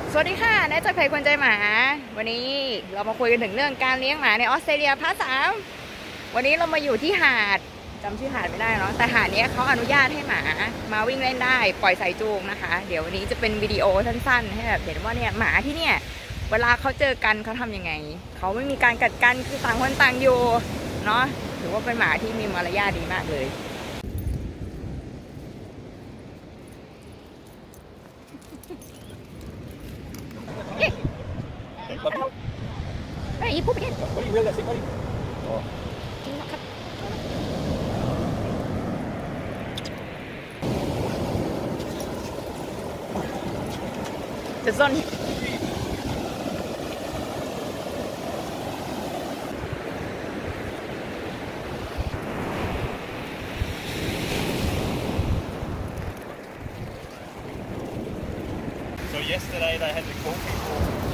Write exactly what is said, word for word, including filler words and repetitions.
สวัสดีค่ะนายจากไทยคนใจหมาวันนี้เรามาคุยกันถึงเรื่องการเลี้ยงหมาในออสเตรเลียพาร์ทสามวันนี้เรามาอยู่ที่หาดจำชื่อหาดไม่ได้เนาะแต่หาดนี้เขาอนุญาตให้หมามาวิ่งเล่นได้ปล่อยสายจูงนะคะเดี๋ยววันนี้จะเป็นวิดีโอสั้นๆให้แบบเห็นว่าเนี่ยหมาที่เนี่ยเวลาเขาเจอกันเขาทำยังไงเขาไม่มีการกัดกันคือต่างคนต่างอยู่เนาะถือว่าเป็นหมาที่มีมารยาทดีมากเลยเฮ้ยพูดไปดิจะซ่อน So yesterday they had to call people